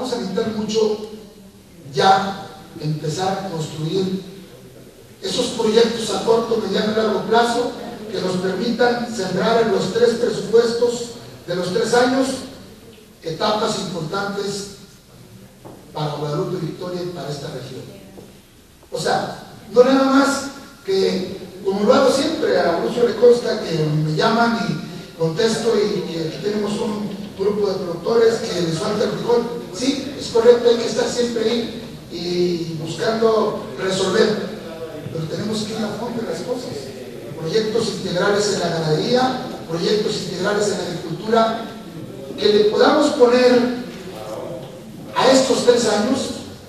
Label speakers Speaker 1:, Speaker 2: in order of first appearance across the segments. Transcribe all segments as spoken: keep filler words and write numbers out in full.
Speaker 1: vamos a necesitar mucho ya empezar a construir esos proyectos a corto, mediano y largo plazo que nos permitan sembrar en los tres presupuestos de los tres años etapas importantes para Guadalupe Victoria y para esta región. O sea, no nada más que, como lo hago siempre, a Lucio le consta que me llaman y contesto y, y aquí tenemos un grupo de productores que les falta el frijol. Sí, es correcto, hay que estar siempre ahí y buscando resolver, pero tenemos que ir a fondo de las cosas. Proyectos integrales en la ganadería, proyectos integrales en la agricultura, que le podamos poner a estos tres años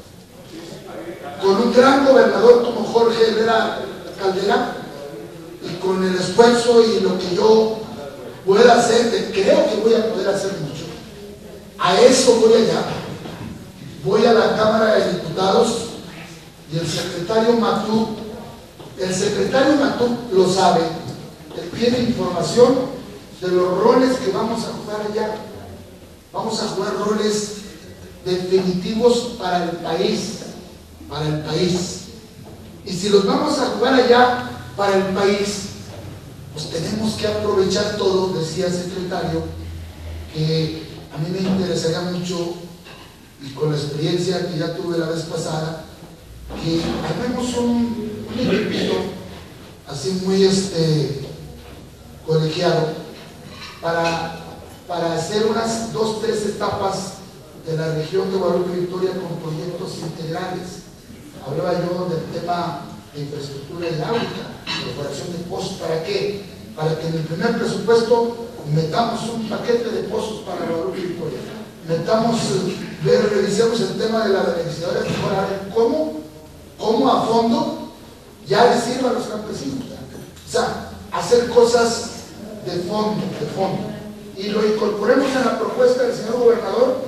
Speaker 1: con un gran gobernador como Jorge Herrera Caldera y con el esfuerzo y lo que yo pueda hacer, que creo que voy a poder hacer mucho. A eso voy allá. Voy a la Cámara de Diputados y el secretario Matú, el secretario Matú lo sabe, él tiene información de los roles que vamos a jugar allá. Vamos a jugar roles definitivos para el país, para el país. Y si los vamos a jugar allá para el país, pues tenemos que aprovechar todo, decía el secretario, que a mí me interesaría mucho, y con la experiencia que ya tuve la vez pasada, que hagamos un, un evento así muy este, colegiado para, para hacer unas dos, tres etapas de la región de Guadalupe Victoria con proyectos integrales. Hablaba yo del tema de infraestructura hidráulica, perforación de pozos. ¿Para qué? Para que en el primer presupuesto metamos un paquete de pozos para Guadalupe Victoria. Metamos, ver, revisemos el tema de la beneficiaria para cómo, cómo a fondo ya les sirva a los campesinos. O sea, hacer cosas de fondo, de fondo. Y lo incorporemos en la propuesta del señor gobernador